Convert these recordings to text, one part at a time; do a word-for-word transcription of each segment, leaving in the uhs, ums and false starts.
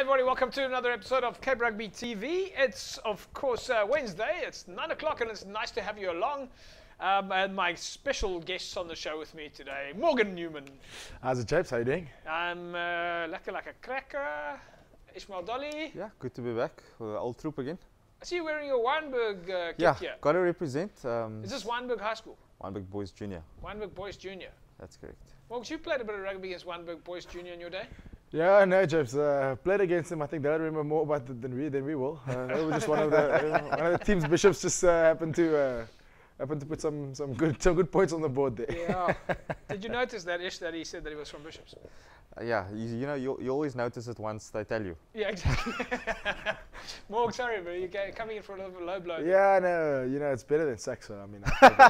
everybody, welcome to another episode of Cape Rugby T V. It's, of course, uh, Wednesday. It's nine o'clock and it's nice to have you along. Um, and my special guests on the show with me today, Morgan Newman. How's it, Japes? How you doing? I'm uh, lekker like a cracker. Ishmael Dolly. Yeah, good to be back with the old troop again. I see you wearing your Wynberg uh, kit Yeah, here. got to represent. Um, Is this Wynberg High School? Wynberg Boys Junior. Wynberg Boys Junior. That's correct. Morgan, you played a bit of rugby against Wynberg Boys Junior in your day? Yeah, no, Japes. Uh, played against him. I think they'll remember more about it than we than we will. Uh, it was just one of the uh, one of the team's bishops just uh, happened to uh, happened to put some some good some good points on the board there. Yeah. Did you notice that Ish that he said that he was from Bishops? Uh, yeah, you, you know, you you always notice it once they tell you. Yeah, exactly. Morg, sorry, but you're ga- coming in for a little bit low blow. Yeah, no, you know it's better than sex. So I mean,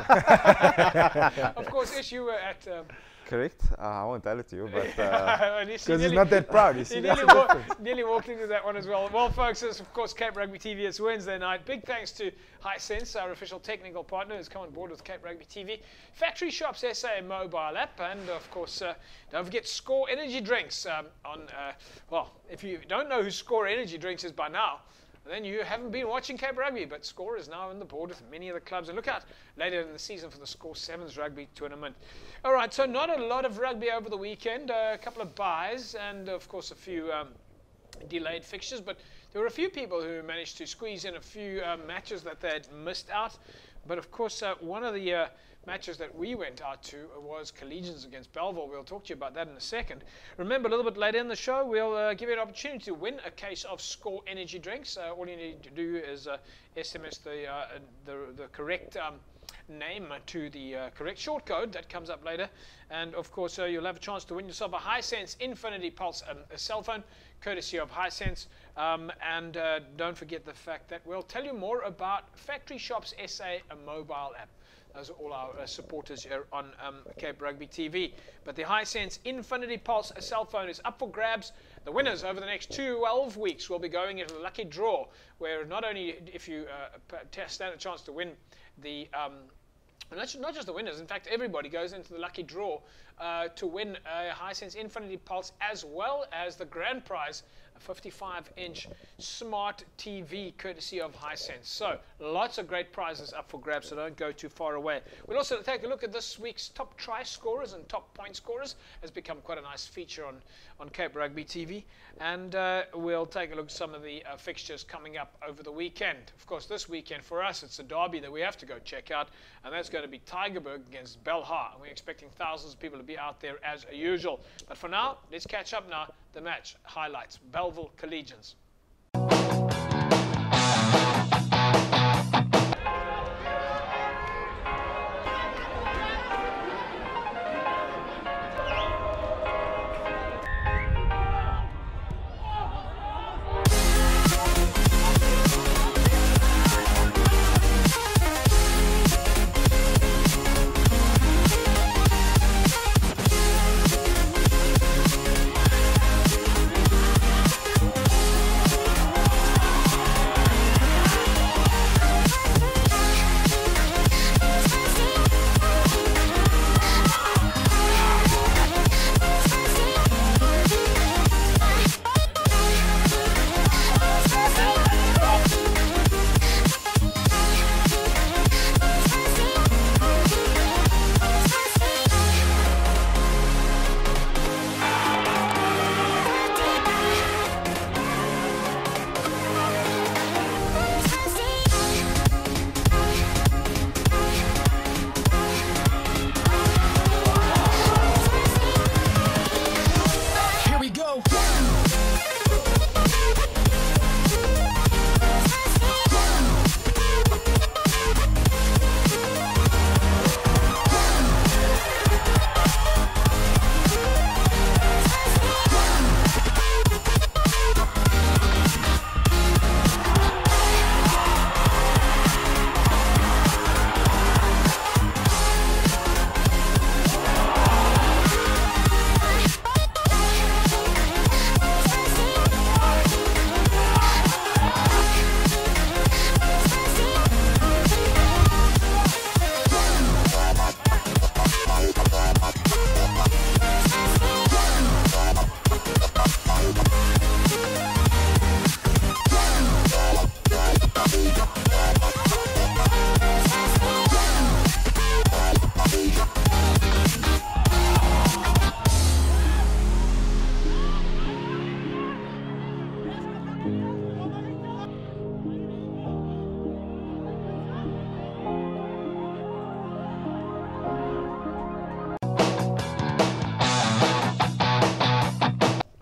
Of course, Ish, you were at. Um, Correct. Uh, I won't tell it to you, but uh, because he's not that proud. You see, he that's nearly, the wa- difference. nearly walked into that one as well. Well, folks, it's of course Cape Rugby T V. It's Wednesday night. Big thanks to Hisense, our official technical partner, who's come on board with Cape Rugby T V. Factory Shops S A mobile app, and of course, uh, don't forget Score Energy Drinks. Um, on uh, well, if you don't know who Score Energy Drinks is by now, then you haven't been watching Cape Rugby, but Score is now on the board with many of the clubs. And look out later in the season for the Score Sevens Rugby Tournament. All right, so not a lot of rugby over the weekend, uh, a couple of byes, and of course a few um, delayed fixtures. But there were a few people who managed to squeeze in a few uh, matches that they had missed out. But of course, uh, one of the uh, matches that we went out to was Collegians against Belleville. We'll talk to you about that in a second. Remember, a little bit later in the show, we'll uh, give you an opportunity to win a case of Score Energy Drinks. Uh, all you need to do is uh, S M S the, uh, the, the correct um, name to the uh, correct short code that comes up later. And of course, uh, you'll have a chance to win yourself a Hisense Infinity Pulse, um, a cell phone, courtesy of Hisense. Um, and uh, don't forget the fact that we'll tell you more about Factory Shops S A, a mobile app. Those are all our uh, supporters here on um, Cape Rugby T V. But the Hisense Infinity Pulse a cell phone is up for grabs. The winners over the next twelve weeks will be going into a lucky draw, where not only if you uh, stand a chance to win the um, And that's not just the winners. In fact, everybody goes into the lucky draw uh, to win a Hisense Infinity Pulse, as well as the grand prize, a fifty-five inch smart T V, courtesy of Hisense. So, lots of great prizes up for grabs, so don't go too far away. We'll also take a look at this week's top try scorers and top point scorers. Has become quite a nice feature on, on Cape Rugby T V. And uh, we'll take a look at some of the uh, fixtures coming up over the weekend. Of course, this weekend for us, it's a derby that we have to go check out, and that's going to be Tygerberg against Belhar. And we're expecting thousands of people to be out there as usual. But for now, let's catch up now. The match highlights. Belleville Collegians.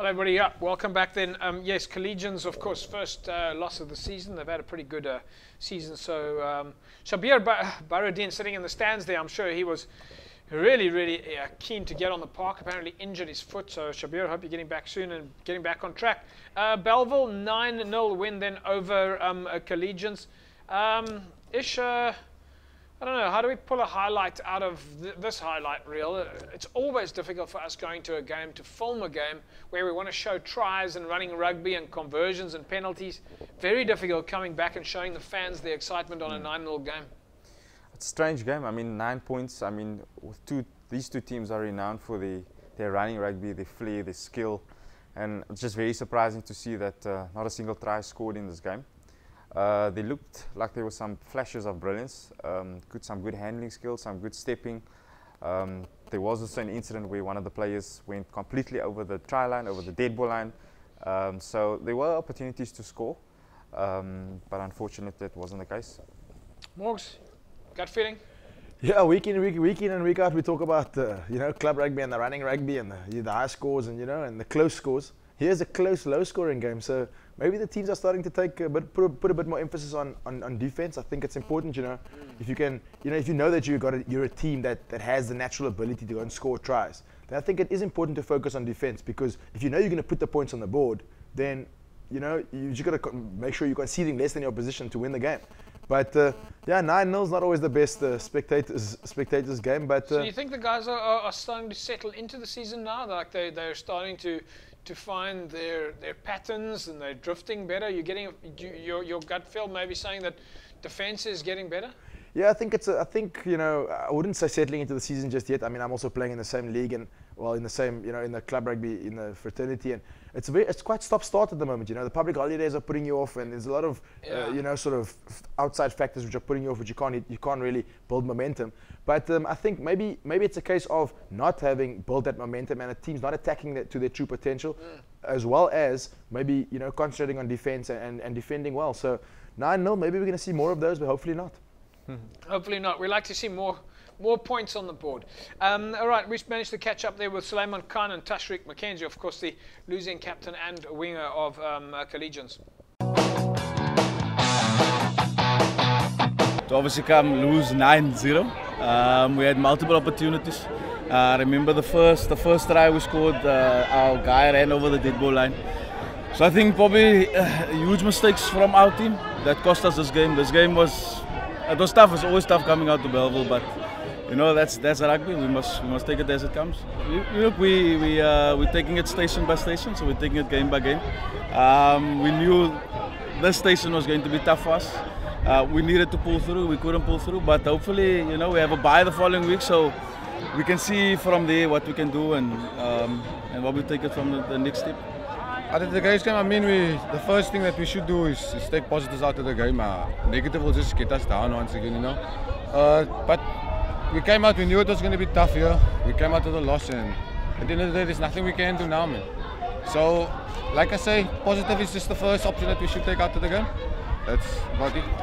Hello everybody, yeah, welcome back then. Um, yes, Collegians, of course, first uh, loss of the season. They've had a pretty good uh, season. So um, Shabir Baruddin sitting in the stands there, I'm sure he was really, really uh, keen to get on the park. Apparently injured his foot. So Shabir, hope you're getting back soon and getting back on track. Uh, Belleville, nine nil win then over um, uh, Collegians. Um, Ish, uh, I don't know, how do we pull a highlight out of th this highlight reel? It's always difficult for us going to a game to film a game where we want to show tries and running rugby and conversions and penalties. Very difficult coming back and showing the fans the excitement on a nine nil game. It's a strange game. I mean, nine points. I mean, with two, these two teams are renowned for the, their running rugby, their flair, their skill. And it's just very surprising to see that uh, not a single try scored in this game. Uh, they looked like there were some flashes of brilliance, um, good, some good handling skills, some good stepping. Um, there was also an incident where one of the players went completely over the try line, over the dead ball line. Um, so there were opportunities to score, um, but unfortunately that wasn't the case. Morgs, gut feeling? Yeah, week in, week, week in and week out we talk about uh, you know, club rugby and the running rugby and the, the high scores and you know and the close scores. Here's a close, low-scoring game. So maybe the teams are starting to take a bit, put a, put a bit more emphasis on, on, on defense. I think it's important, you know, if you can, you know, if you know that you got a, you're a team that, that has the natural ability to go and score tries, then I think it is important to focus on defense, because if you know you're going to put the points on the board, then you know you just got to make sure you're conceding less than your opposition to win the game. But uh, yeah, nine nil is not always the best uh, spectators spectators game. But uh, so you think the guys are, are, are starting to settle into the season now? Like they they're starting to to find their their patterns and they're drifting better. You're getting you, your your gut feel maybe saying that defense is getting better. Yeah, I think it's. A, I think you know. I wouldn't say settling into the season just yet. I mean, I'm also playing in the same league and well, in the same, you know, in the club rugby, in the fraternity, and it's very, it's quite stop-start at the moment. You know, the public holidays are putting you off, and there's a lot of, yeah. uh, you know, sort of outside factors which are putting you off, which you can't, you can't really build momentum. But um, I think maybe, maybe it's a case of not having built that momentum, and a team's not attacking that to their true potential, mm. as well as maybe, you know, concentrating on defense and, and, and defending well. So nine nil, maybe we're going to see more of those, but hopefully not. Hopefully not. We like to see more more points on the board. Um, all right, we managed to catch up there with Suleiman Khan and Tashreeq McKenzie, of course, the losing captain and winger of um, uh, Collegians. To obviously come lose nine zero. Um, we had multiple opportunities. I uh, remember the first the first try we scored, uh, our guy ran over the dead ball line. So I think probably uh, huge mistakes from our team that cost us this game. This game was, it was tough. It's always tough coming out to Belleville, but you know, that's that's rugby. We must we must take it as it comes. We, look, we we uh, we're taking it station by station, so we're taking it game by game. Um, we knew this station was going to be tough for us. Uh, we needed to pull through. We couldn't pull through, but hopefully, you know, we have a bye the following week, so we can see from there what we can do and um, and what we take it from the, the next step. Out of the guys game, I mean, we the first thing that we should do is, is take positives out of the game. Uh, negative will just get us down once again, you know. Uh, but we came out, we knew it was going to be tough here. We came out with a loss, and at the end of the day, there's nothing we can do now, man. So, like I say, positive is just the first option that we should take out of the game. That's about it.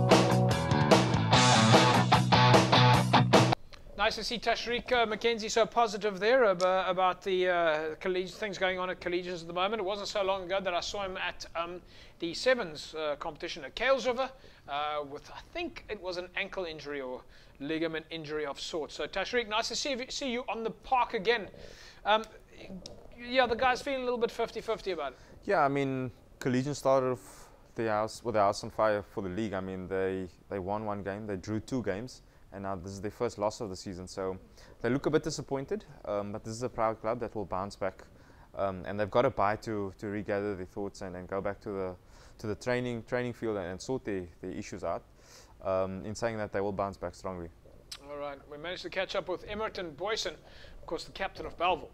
Nice to see Tashreeq uh, McKenzie so positive there about, about the uh, things going on at Collegians at the moment. It wasn't so long ago that I saw him at um, the Sevens uh, competition at Kales River uh, with, I think it was an ankle injury or ligament injury of sorts. So Tashreeq, nice to see you, see you on the park again. Um, yeah, the guys feeling a little bit fifty fifty about it. Yeah, I mean, Collegian started off the house with the house on fire for the league. I mean, they they won one game, they drew two games, and now this is their first loss of the season. So they look a bit disappointed, um, but this is a proud club that will bounce back, um, and they've got a bye to to regather their thoughts and, and go back to the to the training training field and, and sort their, their issues out. Um, in saying that, they will bounce back strongly. All right, we managed to catch up with Emerton Boyson, of course, the captain of Belleville.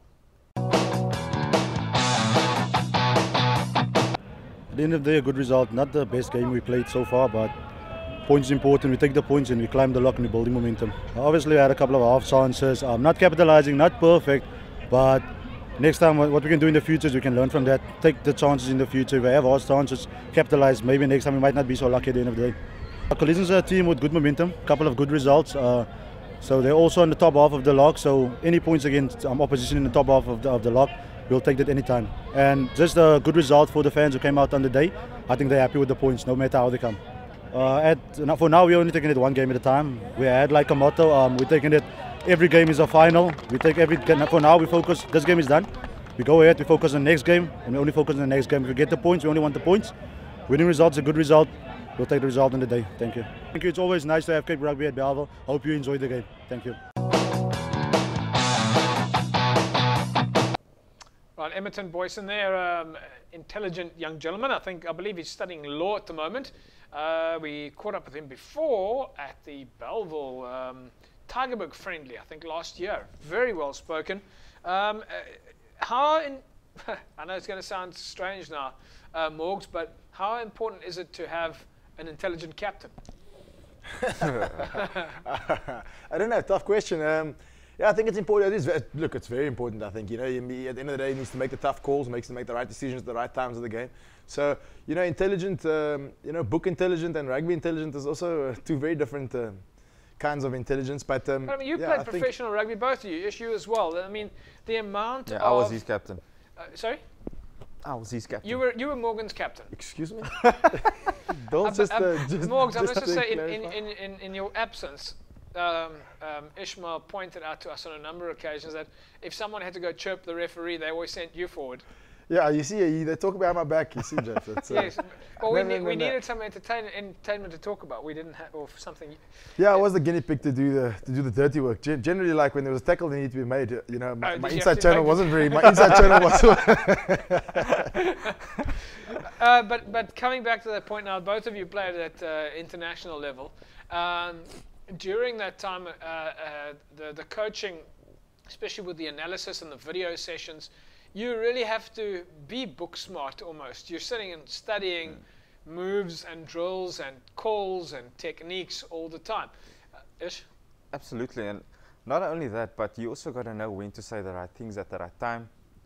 At the end of the day, a good result. Not the best game we played so far, but points is important. We take the points and we climb the lock and we're building momentum. Obviously, we had a couple of half chances. Um, not capitalizing, not perfect, but next time, what we can do in the future is we can learn from that. Take the chances in the future. If we have half chances, capitalize. Maybe next time we might not be so lucky at the end of the day. Collegians are a team with good momentum, a couple of good results. Uh, So they're also on the top half of the log. So any points against um, opposition in the top half of the, of the log, we'll take that any time. And just a good result for the fans who came out on the day. I think they're happy with the points, no matter how they come. Uh, at, for now, we're only taking it one game at a time. We had like a motto, um, we're taking it, every game is a final. We take every, for now we focus, this game is done. We go ahead, we focus on the next game, and we only focus on the next game. If we get the points, we only want the points. Winning results, a good result. We'll take the result in the day. Thank you. Thank you. It's always nice to have Cape Rugby at Bellville. Hope you enjoy the game. Thank you. Right, Emerton Boyson there, um, intelligent young gentleman. I think, I believe he's studying law at the moment. Uh, we caught up with him before at the Bellville um, Tigerberg Friendly, I think last year. Very well spoken. Um, uh, how, in, I know it's going to sound strange now, uh, Morgs, but how important is it to have an intelligent captain? I don't know, tough question. Um, yeah, I think it's important. It is, look, it's very important, I think. You know, you, at the end of the day, he needs to make the tough calls, makes to make the right decisions at the right times of the game. So, you know, intelligent, um, you know, book intelligent and rugby intelligent is also uh, two very different um, kinds of intelligence. But, um, but I mean, you yeah, played I professional rugby, both of you, yes, you as well. I mean, the amount yeah, of... I was his captain. Uh, sorry? I was his captain. You were you were Morgan's captain. Excuse me? Don't um, just, um, uh, just... Morgs, I'm just just to to say, in, clarify. in, in, in your absence, um, um, Ishmael pointed out to us on a number of occasions that if someone had to go chirp the referee, they always sent you forward. Yeah, you see, uh, they talk behind my back, you see, Jeff. It's, uh, Yes, well, no, we, no, ne no, we no. needed some entertain entertainment to talk about. We didn't have, or something. Yeah, I was the guinea pig to do the to do the dirty work. Gen generally, like when there was a tackle that needed to be made, you know, my, Oh, my did you inside have to channel make wasn't very. My inside channel was. uh, but but coming back to that point now, both of you played at uh, international level. Um, during that time, uh, uh, the the coaching, especially with the analysis and the video sessions, you really have to be book smart almost. You're sitting and studying mm. moves and drills and calls and techniques all the time. Uh, Ish? Absolutely, and not only that, but you also got to know when to say the right things at the right time,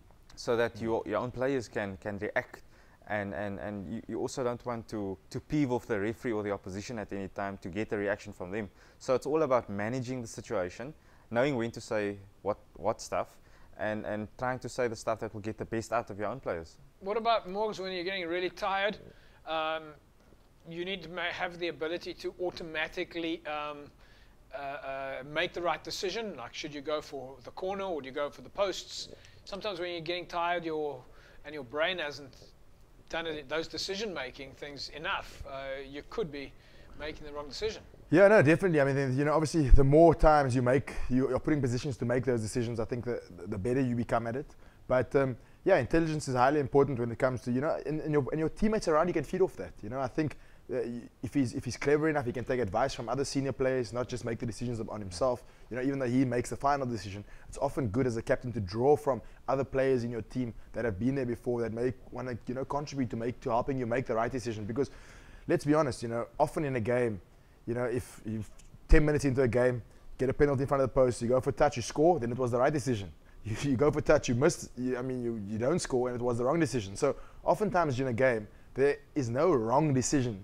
so that mm. your, your own players can, can react, and, and, and you, you also don't want to, to peeve off the referee or the opposition at any time to get a reaction from them. So it's all about managing the situation, knowing when to say what, what stuff, And, and trying to say the stuff that will get the best out of your own players. What about Morgs when you're getting really tired? Um, you need to ma have the ability to automatically um, uh, uh, make the right decision. Like, should you go for the corner or do you go for the posts? Sometimes when you're getting tired, your and your brain hasn't done it, those decision-making things enough, uh, you could be making the wrong decision. Yeah, no, definitely. I mean, you know, obviously, the more times you make, you, you're putting positions to make those decisions, I think the, the better you become at it. But um, yeah, intelligence is highly important when it comes to, you know, and, and, your, and your teammates around you can feed off that. You know, I think uh, if he's if he's clever enough, he can take advice from other senior players, not just make the decisions on himself. You know, even though he makes the final decision, it's often good as a captain to draw from other players in your team that have been there before, that may want to, you know, contribute to make to helping you make the right decision. Because let's be honest, you know, often in a game, you know, if you ten minutes into a game, get a penalty in front of the post, you go for touch, you score, then it was the right decision. You, you go for touch, you missed, you, I mean, you, you don't score, and it was the wrong decision. So oftentimes in a game, there is no wrong decision,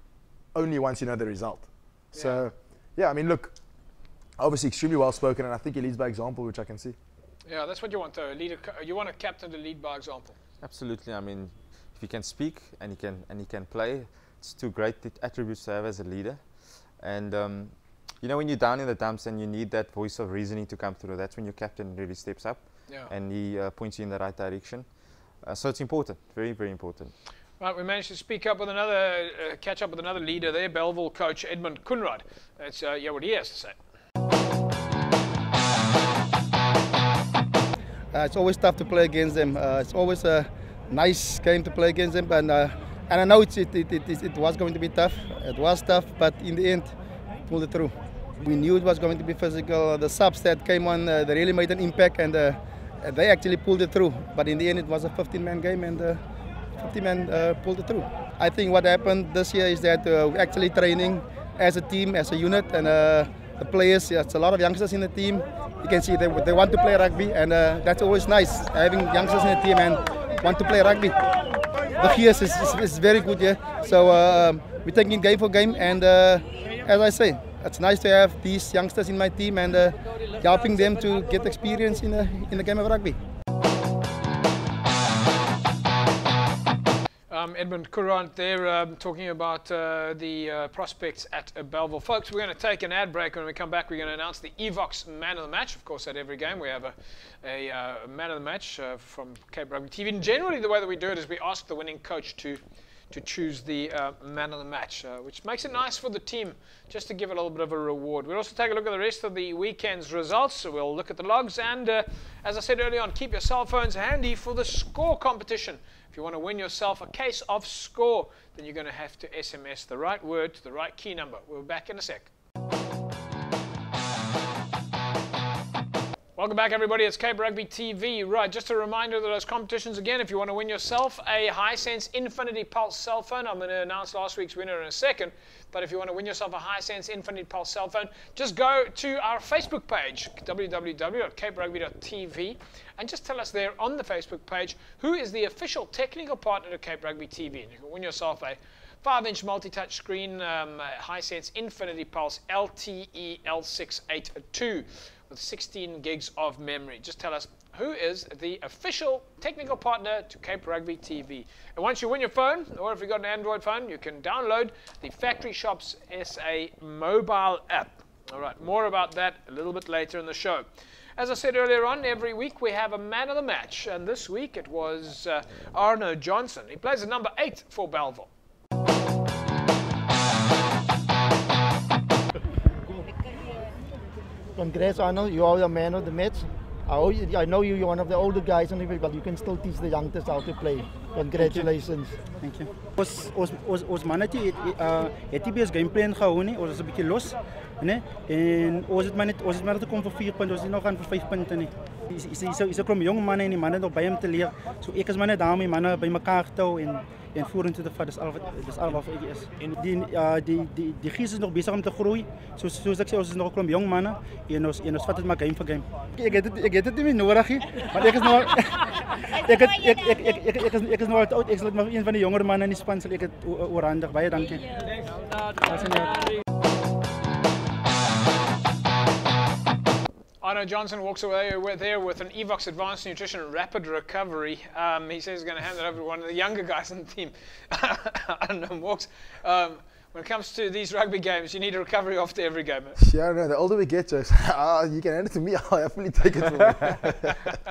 only once you know the result. Yeah. So, yeah, I mean, look, obviously extremely well spoken, and I think he leads by example, which I can see. Yeah, that's what you want, though. Lead a, you want a captain to lead by example. Absolutely. I mean, if he can speak and he can and he can play, it's two great attributes to have as a leader. And um, you know, when you're down in the dumps and you need that voice of reasoning to come through, that's when your captain really steps up, yeah. and he uh, points you in the right direction. Uh, so it's important, very, very important. Right, we managed to speak up with another, uh, catch up with another leader there, Bellville coach Edmund Kunrad. Let's uh, hear what he has to say. Uh, it's always tough to play against them. Uh, it's always a nice game to play against them, and uh, and I know it's, it, it, it, it was going to be tough. It was tough, but in the end, pulled it through. We knew it was going to be physical. The subs that came on, uh, they really made an impact, and uh, they actually pulled it through. But in the end, it was a fifteen man game, and uh, fifty men uh, pulled it through. I think what happened this year is that uh, we're actually training as a team, as a unit, and uh, the players, yeah, it's a lot of youngsters in the team. You can see they, they want to play rugby, and uh, that's always nice, having youngsters in the team and want to play rugby. The fierce is, is, is very good, yeah. So uh, we're taking game for game, and uh, as I say, it's nice to have these youngsters in my team and uh, helping them to get experience in the, in the game of rugby. Um, Edmund Courant there um, talking about uh, the uh, prospects at uh, Belleville. Folks, we're going to take an ad break. When we come back, we're going to announce the Evox Man of the Match. Of course, at every game, we have a, a uh, Man of the Match uh, from Cape Rugby T V. And generally, the way that we do it is we ask the winning coach to to choose the uh, Man of the Match, uh, which makes it nice for the team just to give it a little bit of a reward. We'll also take a look at the rest of the weekend's results. So we'll look at the logs. And uh, as I said earlier on, keep your cell phones handy for the score competition. If you want to win yourself a case of Score, then you're going to have to S M S the right word to the right key number. We'll be back in a sec. Welcome back, everybody. It's Cape Rugby T V. Right, just a reminder of those competitions again. If you want to win yourself a Hisense Infinity Pulse cell phone, I'm going to announce last week's winner in a second. But if you want to win yourself a Hisense Infinity Pulse cell phone, just go to our Facebook page, w w w dot cape rugby dot t v, and just tell us there on the Facebook page who is the official technical partner to Cape Rugby T V. And you can win yourself a five inch multi-touch screen um, Hisense Infinity Pulse L T E L six eighty-two. With sixteen gigs of memory. Just tell us who is the official technical partner to Cape Rugby T V. And once you win your phone, or if you've got an Android phone, you can download the Factory Shops S A mobile app. All right, more about that a little bit later in the show. As I said earlier on, every week we have a man of the match, and this week it was uh, Arno Johnson. He plays at number eight for Belleville. Congrats, Arno. You are the man of the match. I, I know you, you're one of the older guys, in the league, but you can still teach the youngsters how to play. Congratulations. Thank you. Ons ons ons ons mannetjie het uh het nie bees gameplan gehou nie. Ons was 'n bietjie los, né? En ons het maar net ons het maar net kom vir vier punte. Ons het nog gaan vir vyf punte nie. Is is is is 'n klomp jong manne en die manne nog by hom te leer. So ek is maar net daarmee manne bymekaar te hou en en vorentoe te vat. Dis al wat dis al wat ek is. En die uh die die die gees is nog besig om te groei. So soos ek sê, ons is nog 'n klomp jong manne en ons en ons vat dit maar game vir game. Ek het dit ek het dit nie meer nodig nie, want ek is nou ek het ek ek ek ek ek is ek is nou al oud. Ek sal maar een van die jonger manne in die span sal ek dit oorhandig. Baie dankie. Arno Johnson walks away with there with an Evox Advanced Nutrition Rapid Recovery. Um, he says he's going to hand it over to one of the younger guys in the team. I don't know, Morks. Um, when it comes to these rugby games, you need a recovery after every game. Yeah, no, the older we get, Joe, uh, you can hand it to me, I'll happily take it from you.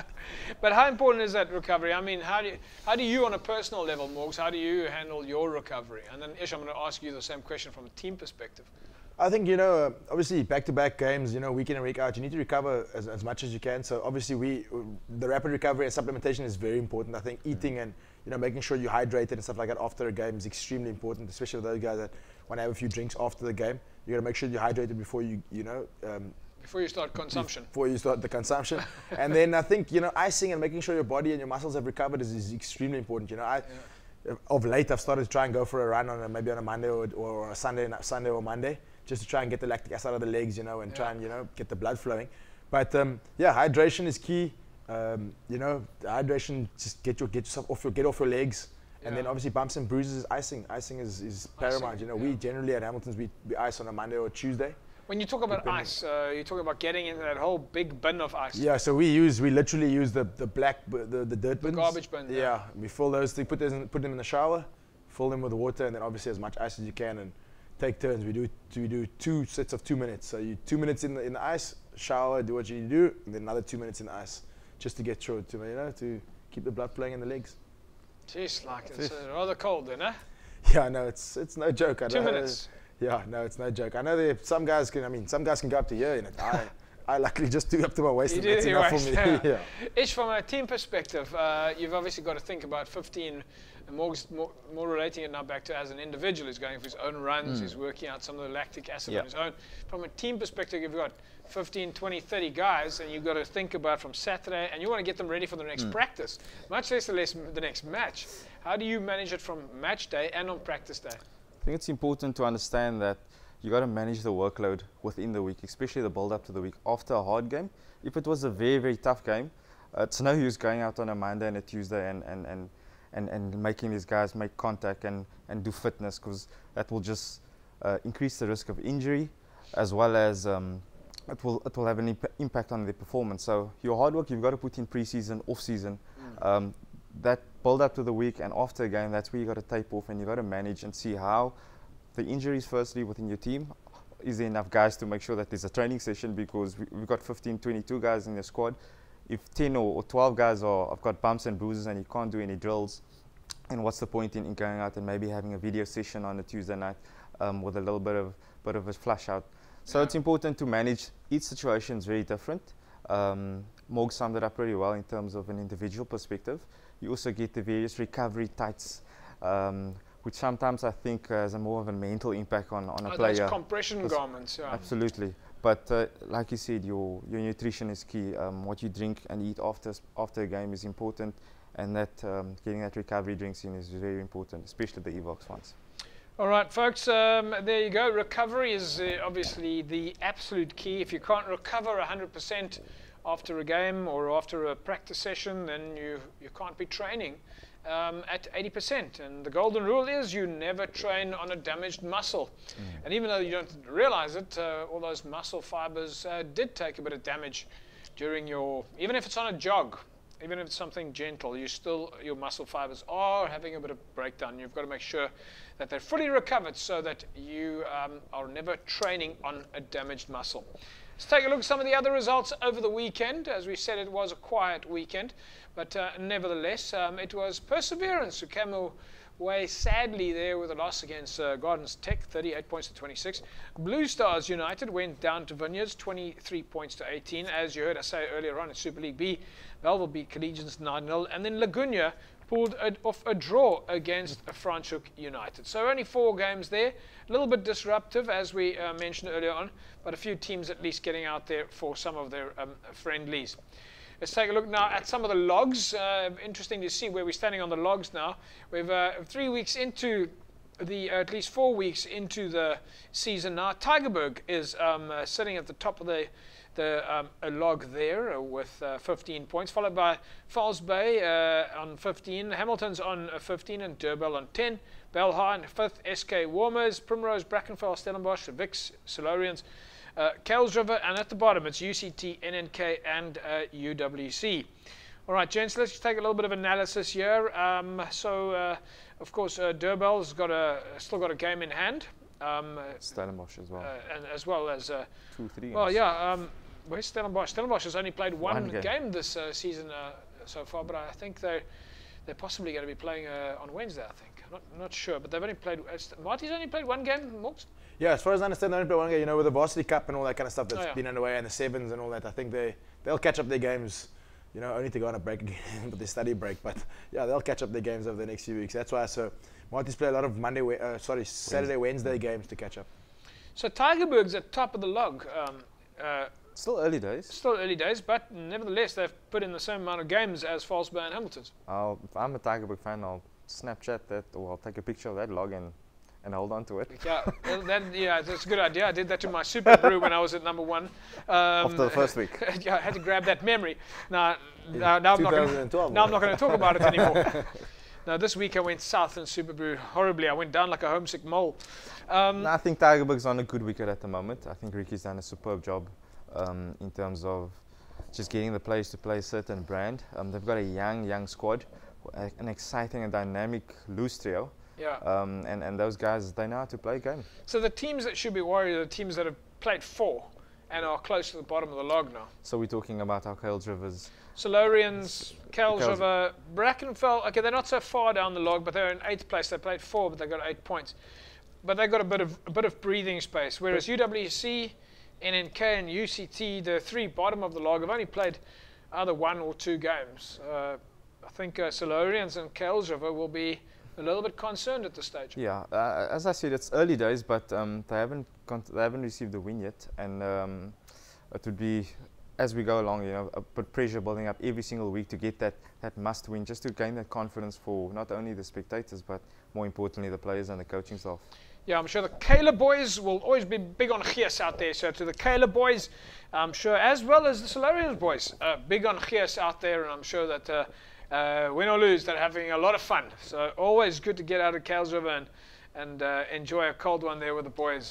But how important is that recovery? I mean, how do you, how do you on a personal level, Morks, how do you handle your recovery? And then, Ish, I'm going to ask you the same question from a team perspective. I think, you know, uh, obviously back-to-back games, you know, week in and week out, you need to recover as, as much as you can. So obviously we, the rapid recovery and supplementation is very important. I think eating and, you know, making sure you're hydrated and stuff like that after a game is extremely important, especially with those guys that want to have a few drinks after the game. You got to make sure you're hydrated before you, you know. Um, before you start consumption. Before you start the consumption. And then I think, you know, icing and making sure your body and your muscles have recovered is, is extremely important. You know, I, yeah. of late I've started to try and go for a run on a, maybe on a Monday or, or a Sunday, Sunday or Monday. Just to try and get the lactic acid out of the legs, you know, and yeah. try and, you know, get the blood flowing. But um, yeah, hydration is key. Um, you know, hydration, just get your get yourself off your get off your legs, yeah. and then obviously bumps and bruises is icing. Icing is, is paramount. Icing, you know, yeah. we generally at Hamilton's we, we ice on a Monday or Tuesday. When you talk about ice, uh, you talk about getting into that whole big bin of ice. Yeah, so we use we literally use the the black the the dirt bins. The garbage bin. Yeah, yeah. We fill those. Put those in, put them in the shower, fill them with water, and then obviously as much ice as you can and. Take turns. We do we do two sets of two minutes. So you two minutes in the in the ice, shower, do what you need to do, and then another two minutes in the ice, just to get through to you know to keep the blood flowing in the legs. Jeez, like it's uh, rather cold then, eh? Yeah, no, it's it's no joke. I two know, minutes. Yeah, no, it's no joke. I know that some guys can. I mean, some guys can go up to here in it. I I luckily just do up to my waist, you and that's enough for me. Yeah. yeah. Ish, from a team perspective, uh, you've obviously got to think about fifteen. More, more, more relating it now back to as an individual who's going for his own runs, mm. he's working out some of the lactic acid yep. on his own. From a team perspective, you've got fifteen, twenty, thirty guys, and you've got to think about from Saturday, and you want to get them ready for the next mm. practice, much less the, less the next match. How do you manage it from match day and on practice day? I think it's important to understand that you got to manage the workload within the week, especially the build-up to the week after a hard game. If it was a very, very tough game, uh, it's no use going out on a Monday and a Tuesday and, and, and And, and making these guys make contact and, and do fitness, because that will just uh, increase the risk of injury. as well as um, it will it will have an imp impact on their performance. So your hard work you've got to put in pre-season, off-season. Mm. Um, that build up to the week and after a game, that's where you got to tape off and you got to manage and see how the injuries firstly within your team. Is there enough guys to make sure that there's a training session, because we, we've got fifteen, twenty-two guys in the squad. If ten or, or twelve guys are, have got bumps and bruises and you can't do any drills, and what's the point in, in going out and maybe having a video session on a Tuesday night um, with a little bit of bit of a flush out? So yeah. It's important to manage. Each situation is very different. Um, Morg summed it up pretty well in terms of an individual perspective. You also get the various recovery tights, um, which sometimes I think uh, has a more of a mental impact on, on a oh, player. Those compression garments, yeah. Absolutely. But uh, like you said, your, your nutrition is key. Um, what you drink and eat after, after a game is important, and that um, getting that recovery drinks in is very important, especially the Evox ones. All right, folks, um, there you go. Recovery is uh, obviously the absolute key. If you can't recover one hundred percent after a game or after a practice session, then you, you can't be training um, at eighty percent. And the golden rule is you never train on a damaged muscle. Mm. And even though you don't realize it, uh, all those muscle fibers uh, did take a bit of damage during your, even if it's on a jog, even if it's something gentle, you still, your muscle fibers are having a bit of breakdown. You've got to make sure that they're fully recovered so that you um, are never training on a damaged muscle. Let's take a look at some of the other results over the weekend. As we said, it was a quiet weekend, but uh, nevertheless, um, it was Perseverance who came away sadly there with a loss against uh, Gardens Tech, thirty-eight points to twenty-six. Blue Stars United went down to Vineyards, twenty-three points to eighteen. As you heard us say earlier on in Super League B, Belleville beat Collegians nine nil, and then Laguna pulled a, off a draw against Franschhoek United. So only four games there, a little bit disruptive as we uh, mentioned earlier on, but a few teams at least getting out there for some of their um, friendlies. Let's take a look now at some of the logs. Uh, interesting to see where we're standing on the logs now. We've uh, three weeks into the, uh, at least four weeks into the season now. Tygerberg is um, uh, sitting at the top of the the um, a log there uh, with uh, fifteen points, followed by Falls Bay uh, on fifteen, Hamilton's on uh, fifteen, and Durbell on ten. Belhar in fifth, S K Warmers, Primrose, Brackenfell, Stellenbosch, Vix, Solarians, uh, Kells River, and at the bottom it's U C T, N N K, and uh, U W C. All right, gents, let's just take a little bit of analysis here. Um, so, uh, of course, uh, Durbell's got a still got a game in hand. Um, Stellenbosch as well, uh, and as well as uh, two, three. Well, yeah. Um, Where's Stellenbosch? Stellenbosch has only played one, one game. game this uh, season uh, so far, but I think they're they're possibly going to be playing uh, on Wednesday. I think. I'm not not sure, but they've only played. Uh, Marty's only played one game. Morgs? Yeah, as far as I understand, they only played one game. You know, with the Varsity Cup and all that kind of stuff that's oh, yeah. been underway, and the sevens and all that. I think they they'll catch up their games. You know, only to go on a break again, but they study break. But yeah, they'll catch up their games over the next few weeks. That's why. So Marty's play a lot of Monday, uh, sorry, Saturday, Wednesday games to catch up. So Tygerberg's at top of the log. Um, uh, Still early days. Still early days, but nevertheless, they've put in the same amount of games as Falls Bay and Hamilton's. I'll, if I'm a Tygerberg fan, I'll Snapchat that, or I'll take a picture of that log and, and hold on to it. Yeah, well, that, yeah, that's a good idea. I did that to my Super Brew when I was at number one. Um, After the first week. Yeah, I had to grab that memory. Now, now, now I'm not going to now I'm not going to talk about it anymore. Now, this week I went south in Super Brew horribly. I went down like a homesick mole. Um, no, I think Tygerberg's on a good wicket at the moment. I think Ricky's done a superb job. Um, in terms of just getting the players to play a certain brand. Um, they've got a young, young squad, a, an exciting and dynamic loose trio. Yeah. Um, and, and those guys, they know how to play a game. So the teams that should be worried are the teams that have played four and are close to the bottom of the log now. So we're talking about our Kells Rivers. Solarians, Kells River, Brackenfell. Okay, they're not so far down the log, but they're in eighth place. They played four, but they got eight points. But they got a bit of a bit of breathing space. Whereas U W C, N N K and U C T, the three bottom of the log, have only played either one or two games. Uh, I think uh, Solarians and Kells River will be a little bit concerned at this stage. Yeah, uh, as I said, it's early days, but um, they haven't they haven't received a win yet, and um, it would be, as we go along, you know, a bit pressure building up every single week to get that that must win, just to gain that confidence for not only the spectators, but more importantly the players and the coaching staff. Yeah, I'm sure the Kayla boys will always be big on Gees out there. So to the Kayla boys, I'm sure, as well as the Solarians boys, uh, big on Gees out there. And I'm sure that uh, uh, win or lose, they're having a lot of fun. So always good to get out of Kells River and, and uh, enjoy a cold one there with the boys.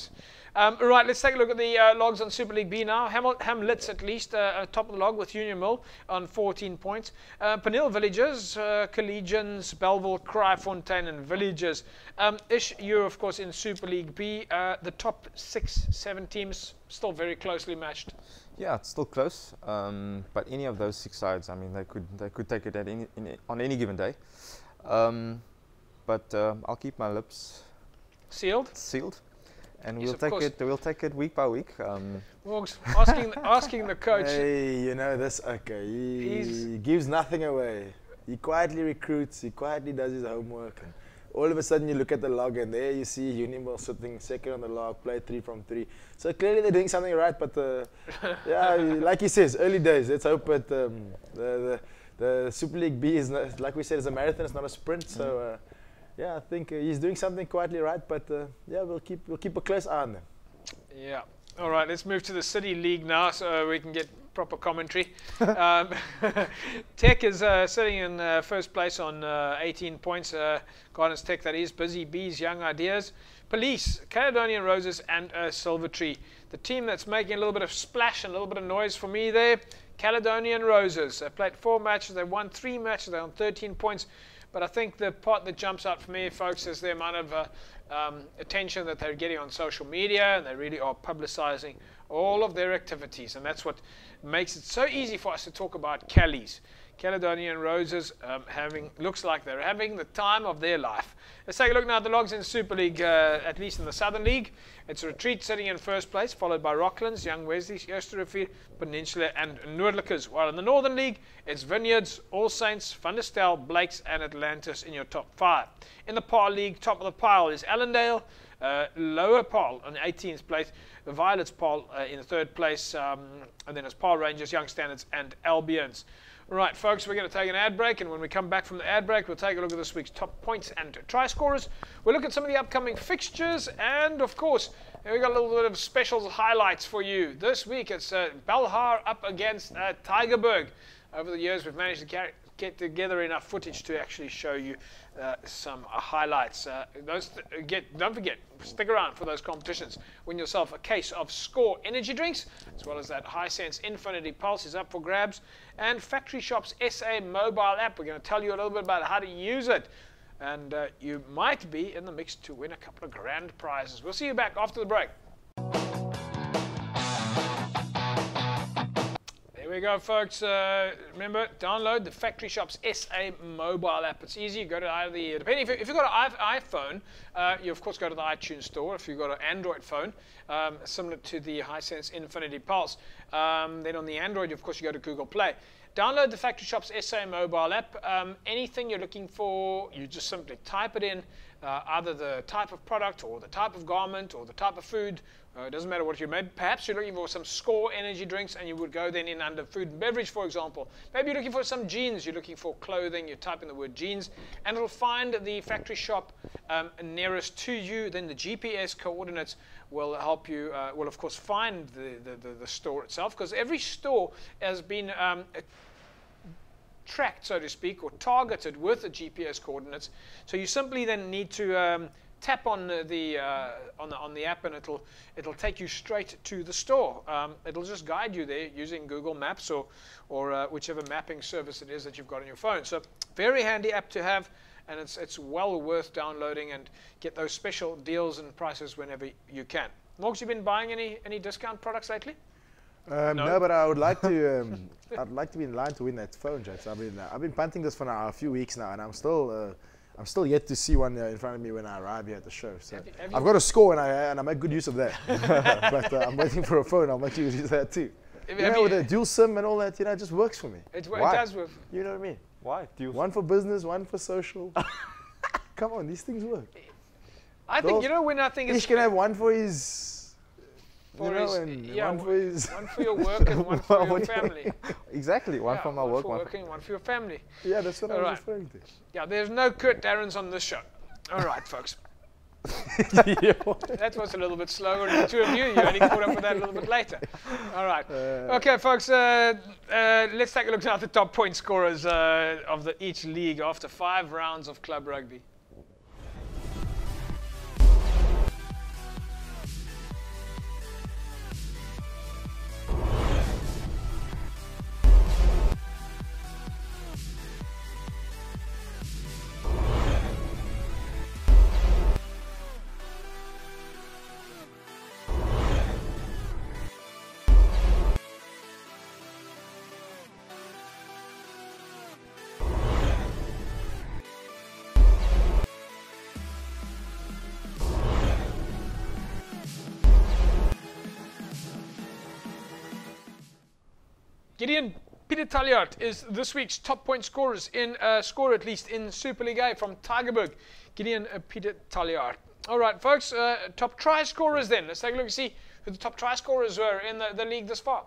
Um, all right, let's take a look at the uh, logs on Super League B now. Hamil Hamlets at least uh, top of the log with Union Mill on fourteen points. Uh, Peniel Villagers, uh, Collegians, Belleville, Kraaifontein and Villagers. Um, Ish, you're of course in Super League B. Uh, the top six, seven teams still very closely matched. Yeah, it's still close, um, but any of those six sides, I mean, they could they could take it at any, in, on any given day. Um, but uh, I'll keep my lips sealed. Sealed, and Yes, we'll of take course. it. We'll take it week by week. Um, Morgs, asking asking the coach. Hey, you know this. Okay, he, he gives nothing away. He quietly recruits. He quietly does his homework. And all of a sudden, you look at the log, and there you see Unimil sitting second on the log, play three from three. So clearly they're doing something right. But uh, yeah, like he says, early days. Let's hope that um, the, the the Super League B is not, like we said, it's a marathon. It's not a sprint. Mm. So uh, yeah, I think uh, he's doing something quietly right. But uh, yeah, we'll keep we'll keep a close eye on them. Yeah. All right, let's move to the City League now so we can get proper commentary. um, Tech is uh, sitting in uh, first place on uh, eighteen points. Uh, Gardens Tech, that is. Busy Bees, Young Ideas. Police, Caledonian Roses and uh, Silvertree. The team that's making a little bit of splash and a little bit of noise for me there, Caledonian Roses. They played four matches. They won three matches. They're on thirteen points. But I think the part that jumps out for me, folks, is the amount of uh, um, attention that they're getting on social media, and they really are publicizing all of their activities. And that's what makes it so easy for us to talk about Callies. Caledonian Roses um, having looks like they're having the time of their life. Let's take a look now at the logs in Super League, uh, at least in the Southern League. It's Retreat sitting in first place, followed by Rocklands, Young Wesley's, Oosterrivier, Peninsula and Noordlikers. While in the Northern League, it's Vineyards, All Saints, Van der Stel, Blakes and Atlantis in your top five. In the Par League, top of the pile is Allendale, uh, lower pile on eighteenth place, the Violets pile uh, in the third place, um, and then it's Par Rangers, Young Standards and Albions. Right, folks, we're going to take an ad break, and when we come back from the ad break, we'll take a look at this week's top points and try scorers. We'll look at some of the upcoming fixtures, and of course, we've got a little bit of special highlights for you. This week, it's uh, Belhar up against uh, Tygerberg. Over the years, we've managed to carry, get together enough footage to actually show you uh, some uh, highlights. Uh, those th get, don't forget, stick around for those competitions. Win yourself a case of Score energy drinks, as well as that Hisense Infinity Pulse is up for grabs. And Factory Shop's S A mobile app. We're going to tell you a little bit about how to use it. And uh, you might be in the mix to win a couple of grand prizes. We'll see you back after the break. There we go, folks. Uh, remember, download the Factory Shop's S A mobile app. It's easy. You go to either the, depending if, you, if you've got an iPhone, uh, you of course go to the iTunes store. If you've got an Android phone, um, similar to the Hisense Infinity Pulse. Um, then on the Android, of course, you go to Google Play. Download the Factory Shop's S A mobile app. Um, anything you're looking for, you just simply type it in, uh, either the type of product or the type of garment or the type of food. Uh, it doesn't matter what you made. Perhaps you're looking for some Score energy drinks, and you would go then in under food and beverage, for example. Maybe you're looking for some jeans. You're looking for clothing. You type in the word jeans, and it'll find the Factory Shop um, nearest to you. Then the G P S coordinates will help you, uh, will of course find the, the, the, the store itself, because every store has been um, tracked, so to speak, or targeted with the G P S coordinates. So you simply then need to um, tap on the, the uh, on the on the app, and it'll it'll take you straight to the store. Um, it'll just guide you there using Google Maps or or uh, whichever mapping service it is that you've got on your phone. So very handy app to have, and it's it's well worth downloading and get those special deals and prices whenever you can. Morgs, you been buying any any discount products lately? Um, No? no. but I would like to. Um, I'd like to be in line to win that phone, Jets. I've been uh, I've been punting this for now a few weeks now, and I'm still uh, I'm still yet to see one uh, in front of me when I arrive here at the show. So Have you- have I've you- got a Score, and I and I make good use of that. But uh, I'm waiting for a phone. I'll make use of that too. Have You have know, you- with the dual SIM and all that, you know, it just works for me. It, it Why? does with. You know what I mean? why? Deals. One for business, one for social. Come on, these things work. I think Those- you know when I think Each it's can have one for his, for you know, his- and yeah, one for his. one for your work and one for your What do you- family. Exactly. One Yeah, for my work, for one. working, one for your family. Yeah, that's what I All was right. referring to. Yeah, there's no Kurt Darrens on this show. All right, folks. That was a little bit slower than the two of you. You only caught up with that a little bit later. All right. Uh, Okay, folks, uh, uh, let's take a look now at the top point scorers uh, of the, each league after five rounds of club rugby. Gideon Peter Talliart is this week's top point scorers in uh, score, at least in Super League A from Tygerberg. Gideon uh, Peter Talliart. All right, folks, uh, top try scorers then. Let's take a look and see who the top try scorers were in the, the league this far.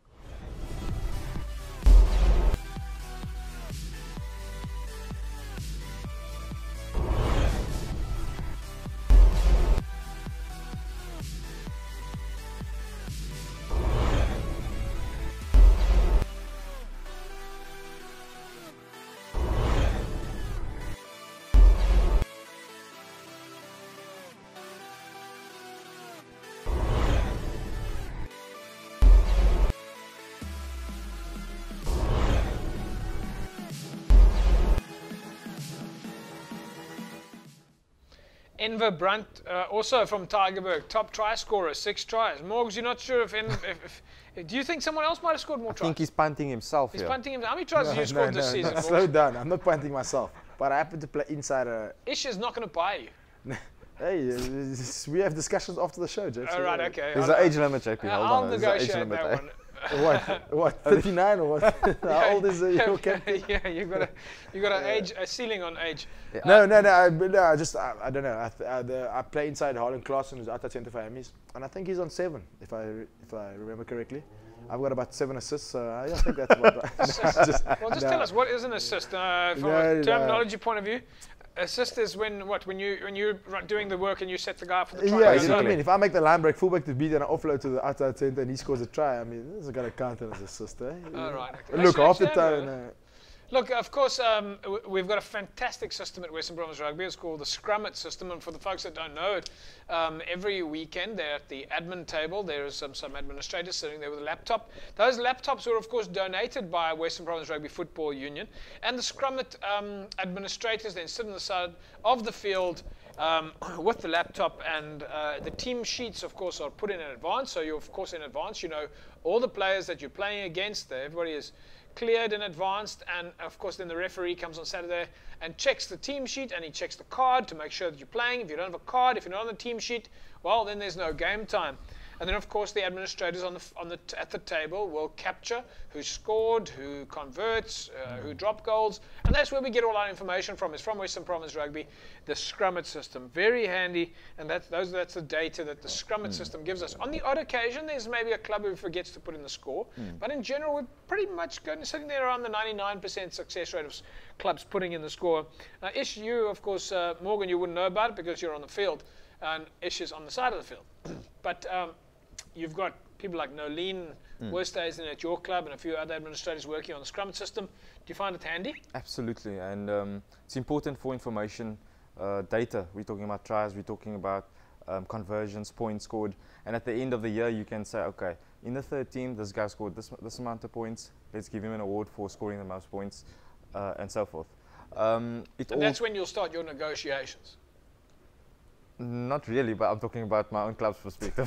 Enver Brunt, uh, also from Tygerberg, top try scorer, six tries. Morgs, you're not sure if, if, if, if... Do you think someone else might have scored more tries? I think he's punting himself He's here. punting himself. How many tries no, have you no, scored no, this no, season, no. Morgs? Slow down. I'm not punting myself. But I happen to play inside a... Ish is not going to buy you. Hey, uh, we have discussions after the show, J P. All right, okay. There's an age limit, J P. Uh, Hold I'll on. There's an age negotiate limit, that eh? one. What? What? thirty-nine or what? How old is uh, your captain? Yeah, you got a, you got an age, a ceiling on age. Yeah. No, no, no, I, no. I just, I, I don't know. I, th I, the, I play inside Harlan Klaassen, who's out at centre for Amis, and I think he's on seven, if I, if I remember correctly. I've got about seven assists, so I, I think that's about right. just, well, just no. tell us, what is an assist uh, from No, a no. terminology point of view? Assist is when what? When you when you're doing the work and you set the guy for the try. Yeah, you you know what I know? mean. If I make the line break fullback to beat and I offload to the outside centre and he scores a try, I mean, this is gonna count as assist, eh? All right. Okay. Look, Actually, half the actually, time. uh, Uh, Look, of course, um, w we've got a fantastic system at Western Province Rugby. It's called the Scrum-It system, and for the folks that don't know it, um, every weekend they're at the admin table. There is some, some administrators sitting there with a laptop. Those laptops were, of course, donated by Western Province Rugby Football Union, and the Scrum-It um, administrators then sit on the side of the field um, with the laptop, and uh, the team sheets, of course, are put in in advance. So you, of course, in advance, you know all the players that you're playing against. Everybody is cleared in advance, and of course then the referee comes on Saturday and checks the team sheet, and he checks the card to make sure that you're playing. If you don't have a card, if you're not on the team sheet, well, then there's no game time. And then of course the administrators on the on the t at the table will capture who scored, who converts, uh, who dropped goals, and that's where we get all our information from. Is from Western Province Rugby, the Scrum-It system, very handy, and that's those that's the data that the Scrum-It mm. system gives us. On the odd occasion, there's maybe a club who forgets to put in the score, mm. but in general, we're pretty much going sitting there around the ninety-nine percent success rate of s clubs putting in the score. Now, Ish, you of course, uh, Morgan, you wouldn't know about it because you're on the field, and Ish is on the side of the field, but. Um, You've got people like Nolene, mm. Worstays at your club, and a few other administrators working on the Scrum system. Do you find it handy? Absolutely, and um, it's important for information uh, data. We're talking about tries, we're talking about um, conversions, points scored, and at the end of the year you can say, okay, in the third team this guy scored this, this amount of points, let's give him an award for scoring the most points, uh, and so forth. Um, it and that's when you'll start your negotiations. Not really, but I'm talking about my own club's perspective.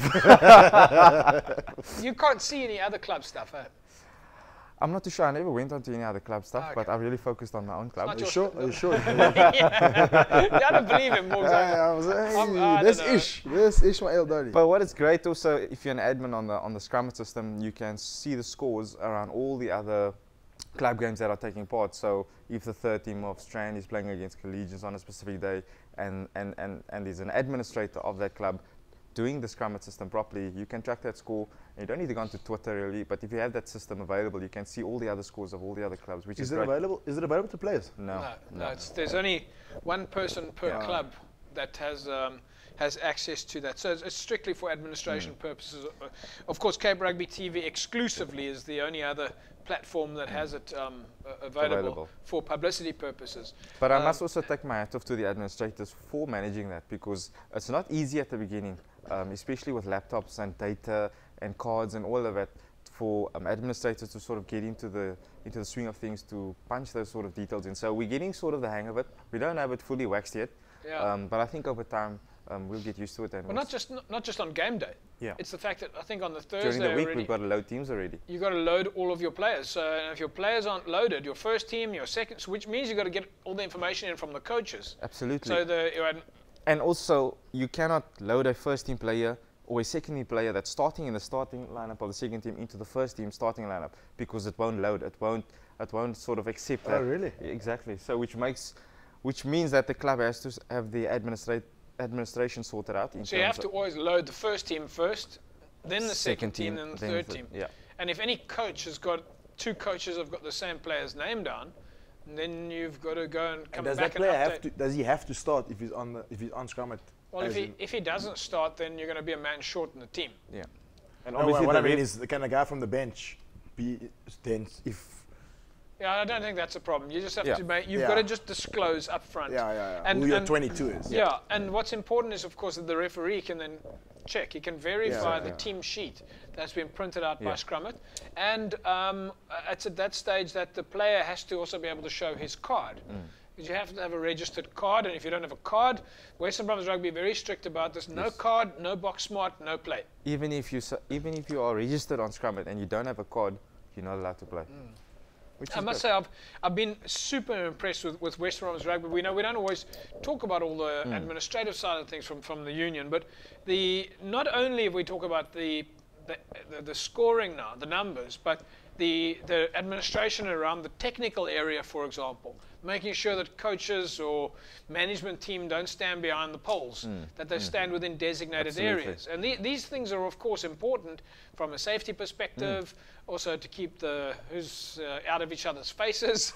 You can't see any other club stuff, eh? I'm not too sure. I never went on to any other club stuff, okay. but I really focused on my own club. Are you sure? Are you sure? Yeah, I don't believe him, Morgan. I was like, this Ish, this Ishmael Dali. But what is great also, if you're an admin on the on the Scrum-It system, you can see the scores around all the other club games that are taking part. So if the third team of Strand is playing against Collegians on a specific day, and and and and there's an administrator of that club doing the Scrum-It system properly, you can track that score. And you don't need to go onto Twitter really, but if you have that system available, you can see all the other scores of all the other clubs, which is, is it great. available? Is it available to players? No, no, no. no it's, there's only one person per yeah. club that has um, has access to that. So it's, it's strictly for administration mm. purposes. Uh, of course, Cape Rugby T V exclusively is the only other platform that has it um, uh, available, available for publicity purposes. But I um, must also take my hat off to the administrators for managing that, because it's not easy at the beginning, um, especially with laptops and data and cards and all of it, for um, administrators to sort of get into the into the swing of things, to punch those sort of details in. So we're getting sort of the hang of it. We don't have it fully waxed yet, yeah. um, but I think over time um, we'll get used to it. And well, not just not, not just on game day. Yeah. It's the fact that I think on the Thursday during the week already, we've got to load teams already. You've got to load all of your players. So if your players aren't loaded, your first team, your second, so which means you've got to get all the information in from the coaches. Absolutely. So the and also you cannot load a first team player or a secondary player that's starting in the starting lineup of the second team into the first team starting lineup, because it won't load, it won't, it won't sort of accept that. Oh, really? Exactly. So which makes, which means that the club has to s- have the administrate administration sorted out. In So you terms have to of always load the first team first, then the second, team, then the then third the- team. Yeah. And if any coach has got, two coaches have got the same player's name down, then you've got to go and come And does back that player and update. have to? Does he have to start if he's on the if he's on scrum at? Well, if as he, in- if he doesn't start, then you're going to be a man short in the team. Yeah. And No, obviously what the I mean ref- is, can a guy from the bench be then if? Yeah, I don't think that's a problem. You just have Yeah. to make, you've Yeah. got to just disclose up front. Yeah, yeah, yeah. And- Who your and- twenty-two is. Yeah, and what's important is, of course, that the referee can then check. He can verify Yeah, the yeah. team sheet that's been printed out by Yeah. Scrummit. And um, uh, it's at that stage that the player has to also be able to show his card. Because you have to have a registered card, and if you don't have a card, Western Province Rugby are very strict about this. No Yes. card, no box smart, no play. even if you s- even if you are registered on Scrummit and you don't have a card, you're not allowed to play. Which I is must good. say, I've, I've been super impressed with, with Western Province Rugby. We know we don't always talk about all the administrative side of things from, from the union, but the not only if we talk about the the, the the scoring now, the numbers, but the the administration around the technical area, for example, making sure that coaches or management team don't stand behind the poles, that they stand within designated Absolutely. areas. And the, these things are, of course, important from a safety perspective, also to keep the who's uh, out of each other's faces.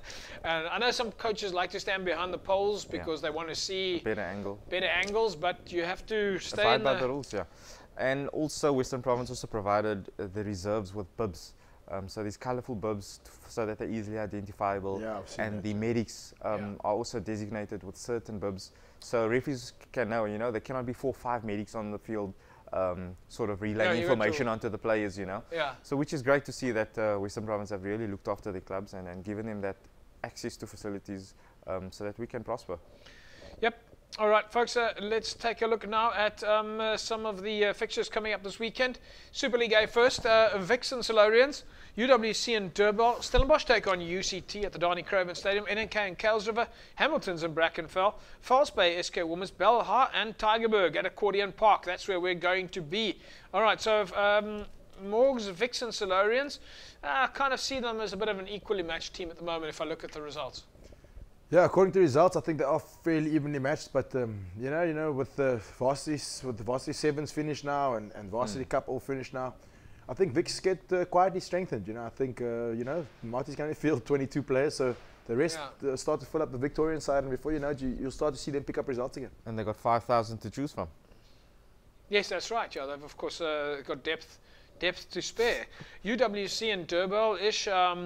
And I know some coaches like to stand behind the poles Yeah. because they want to see Better angle. better angles, but you have to stay Abide in by the, the rules, yeah. And also Western Province also provided uh, the reserves with bibs. Um, so these colourful bibs t- f- so that they're easily identifiable. Yeah, I've seen and that. the medics um, are also designated with certain bibs. So referees c- can know, you know, there cannot be four or five medics on the field um, sort of relaying Yeah, you got information to- onto the players, you know. yeah. So which is great to see that uh, Western Province have really looked after the clubs and, and given them that access to facilities um, so that we can prosper. Yep. All right, folks, uh, let's take a look now at um, uh, some of the uh, fixtures coming up this weekend. Super League A first, uh, Vix and Solarians, U W C and Durban, Stellenbosch take on U C T at the Donny Craven Stadium, N N K and Kuilsriver, Hamilton's and Brackenfell, False Bay, S K Women's, Belha and Tygerberg at Accordion Park. That's where we're going to be. All right, so um, Morgs, Vix and Solarians, I uh, kind of see them as a bit of an equally matched team at the moment if I look at the results. Yeah, according to results, I think they are fairly evenly matched. But um, you know, you know, with the varsity, with the varsity sevens finished now and, and varsity cup all finished now, I think Vix get uh, quietly strengthened. You know, I think uh, you know Marty's going to field twenty-two players, so the rest Yeah. uh, start to fill up the Victorian side, and before you know it, you, you'll start to see them pick up results again. And they got five thousand to choose from. Yes, that's right. Yeah, they've of course uh, got depth, depth to spare. U W C and Durban-ish. Um,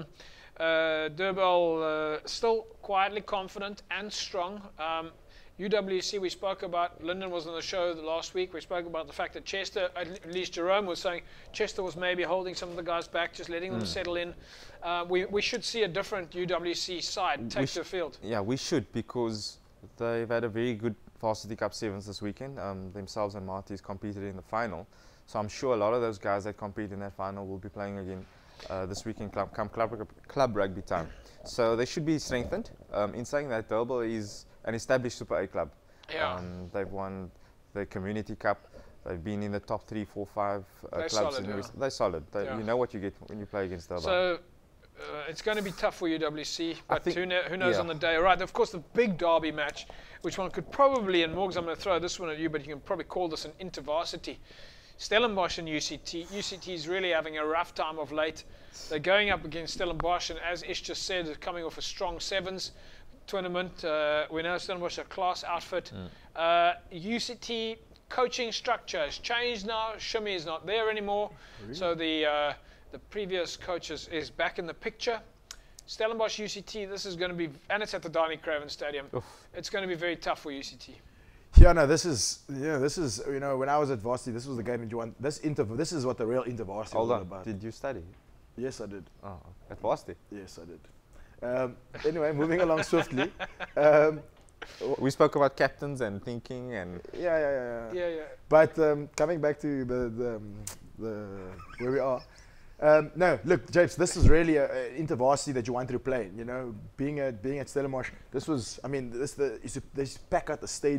uh, Durban uh, still quietly confident and strong. Um, U W C, we spoke about. Lyndon was on the show the last week. We spoke about the fact that Chester, at least Jerome was saying, Chester was maybe holding some of the guys back, just letting them settle in. Uh, we we should see a different U W C side take sh- to the field. Yeah, we should, because they've had a very good varsity cup sevens this weekend. Um, themselves and Marty's competed in the final. So I'm sure a lot of those guys that compete in that final will be playing again uh, this weekend club, come club, club rugby time. So they should be strengthened. Um, in saying that, Durban is an established Super A club. Yeah. Um, they've won the Community Cup. They've been in the top three, four, five uh, They're clubs. solid, in the yeah. West. They're solid. They, Yeah. You know what you get when you play against Durban. So uh, it's going to be tough for U W C, but think- who, kno- who knows yeah. on the day. All right, of course, the big derby match, which one could probably, and Morgs, I'm going to throw this one at you, but you can probably call this an intervarsity. Stellenbosch and U C T. U C T is really having a rough time of late. They're going up against Stellenbosch, and as Ish just said, they're coming off a strong sevens tournament. Uh, we know Stellenbosch are a class outfit. Uh, U C T coaching structure has changed now. Shimmy is not there anymore. So the uh, the previous coach is, is back in the picture. Stellenbosch, U C T, this is going to be, and it's at the Donny Craven Stadium. It's going to be very tough for U C T. Yeah, no, this is yeah, this is you know when I was at varsity, this was the game that you want. This inter, this is what the real intervarsity Hold was all on. about. Did you study? Yes, I did. Oh, at varsity. Yes, I did. Um, anyway, moving along swiftly. Um, We spoke about captains and thinking and yeah, yeah, yeah, yeah. Yeah, yeah. But um, coming back to the the, um, the where we are. Um, no, look, Japes, this is really a, a intervarsity that you wanted to play. You know, being at being at Stellenbosch, this was. I mean, this the is they pack out the stadium.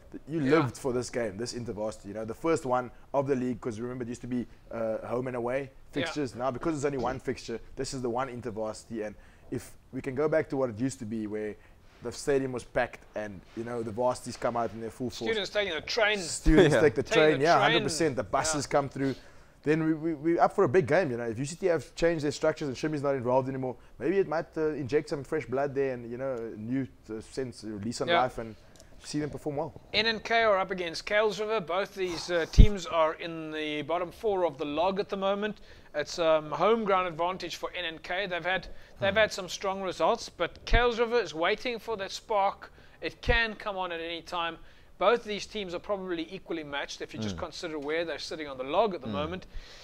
th- you Yeah. lived for this game, this intervarsity. You know, the first one of the league, because remember it used to be uh, home and away fixtures. Now because it's only one fixture, this is the one intervarsity. And if we can go back to what it used to be, where the stadium was packed and you know the varsities come out in their full force. Students taking the train. Students Yeah. take the Taking train, the yeah, train, one hundred percent. The buses yeah. come through. Then we, we, we're up for a big game, you know. If U C T have changed their structures and Shimmy's not involved anymore, maybe it might uh, inject some fresh blood there and, you know, a new uh, sense, uh, lease on Yeah. life and see them perform well. N N K are up against Kales River. Both these uh, teams are in the bottom four of the log at the moment. It's um, home ground advantage for N N K. They've had they've had some strong results, but Kales River is waiting for that spark. It can come on at any time. Both these teams are probably equally matched if you just consider where they're sitting on the log at the moment.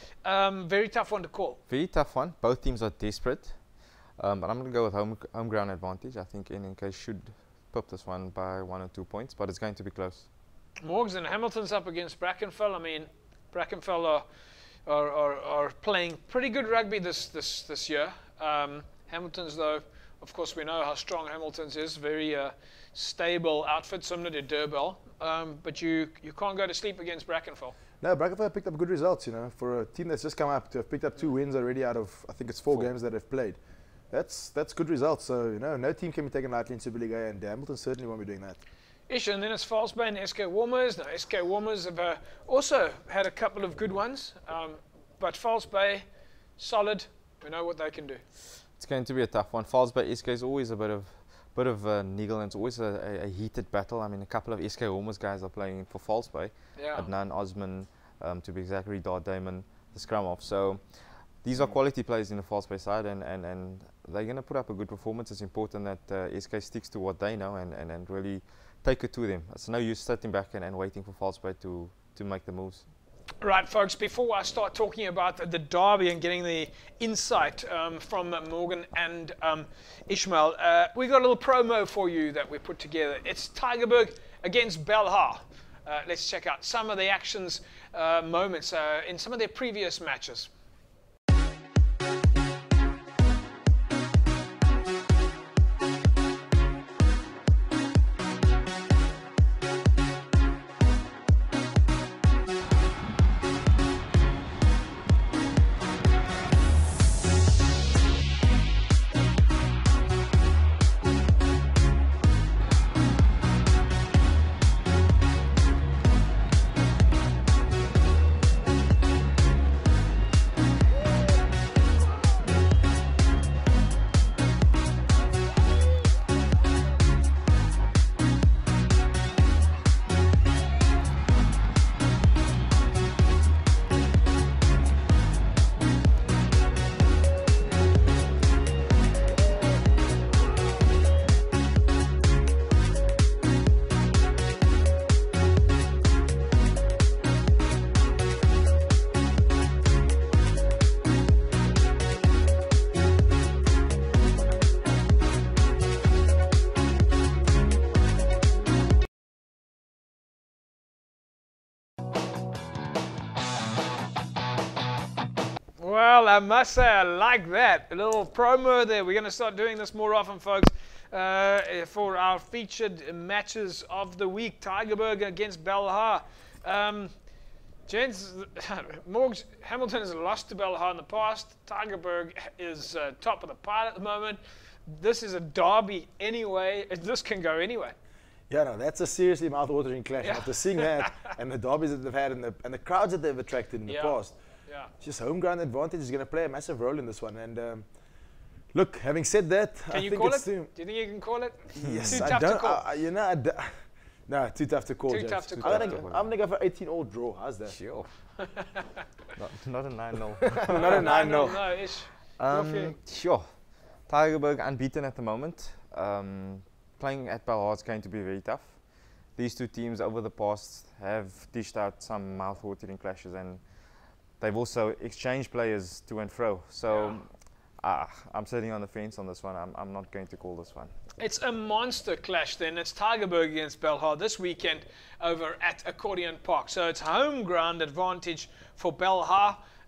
Um, very tough one to call. Very tough one. Both teams are desperate. Um, but I'm going to go with home, home ground advantage. I think N N K should pop this one by one or two points, but it's going to be close. Morgs and Hamilton's up against Brackenfell. I mean, Brackenfell are, are, are, are playing pretty good rugby this, this, this year. Um, Hamilton's, though, of course, we know how strong Hamilton's is. Very uh, stable outfit, similar to Durbell. Um, but you, you can't go to sleep against Brackenfell. No, Brackenfell picked up good results, you know, for a team that's just come up to have picked up two wins already out of, I think it's four, Four. games that they've played. That's that's good results. So, you know, no team can be taken lightly in Super League A, and Hamilton certainly won't be doing that. Ish, and then it's False Bay and S K Warmers. Now, S K Warmers have uh, also had a couple of good ones, um, but False Bay, solid. We know what they can do. It's going to be a tough one. Falls Bay S K is always a bit of bit of a niggle, and it's always a, a, a heated battle. I mean, a couple of S K Hormers guys are playing for Falls Bay. Yeah. Adnan Osman, um, to be exact, Dart Damon, the scrum off. So these are quality players in the Falls Bay side, and, and, and they're going to put up a good performance. It's important that uh, S K sticks to what they know and, and, and really take it to them. It's no use sitting back and, and waiting for Falls Bay to, to make the moves. Right, folks, before I start talking about the derby and getting the insight um, from uh, Morgan and um, Ishmael, uh, we got a little promo for you that we put together. It's Tygerberg against Belhar. Uh, let's check out some of the actions, uh, moments uh, in some of their previous matches. Well, I must say I like that. A little promo there. We're going to start doing this more often, folks, uh, for our featured matches of the week. Tygerberg against Belhar. Um, gents, Morgs, Hamilton has lost to Belhar in the past. Tygerberg is uh, top of the pile at the moment. This is a derby anyway. This can go anywhere. Yeah, no, that's a seriously mouth-watering clash. Yeah. After seeing that and the derbies that they've had and the, and the crowds that they've attracted in the Yeah. past, Yeah. just home ground advantage is going to play a massive role in this one. And um, look, having said that, Can I you think call it's it? too, Do you think you can call it? yes, Too I tough to don't, call. I- you know, I d- no, too tough to call. Too James. tough to I'm call. gonna, Too tough to I'm gonna go for eighteen all draw. How's that? Sure. not, not a nine nil. Not a nine no, nil. no, ish. Um, feeling? sure. Tygerberg unbeaten at the moment. Um, playing at Belhar is going to be very tough. These two teams over the past have dished out some mouth-watering clashes, and they've also exchanged players to and fro. So uh, I'm sitting on the fence on this one. I'm, I'm not going to call this one. It's a monster clash then. It's Tygerberg against Belhar this weekend over at Accordion Park. So it's home ground advantage for Belhar.